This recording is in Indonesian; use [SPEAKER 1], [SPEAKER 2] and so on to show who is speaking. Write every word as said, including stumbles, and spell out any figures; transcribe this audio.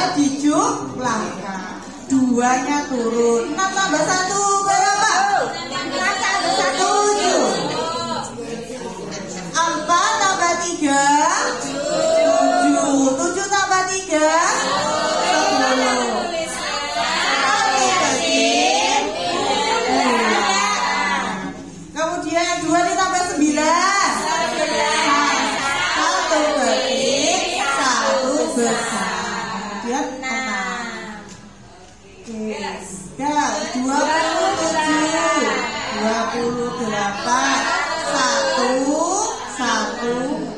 [SPEAKER 1] di jumlahkan. Duanya turun. enam tambah satu berapa? enam tambah satu tujuh. empat tambah tiga tujuh. tujuh tambah tiga sepuluh. Kemudian dua ditambah sembilan. Satu kecil, satu besar. Kemudian enam. Dua puluh tujuh, dua puluh delapan, satu, satu.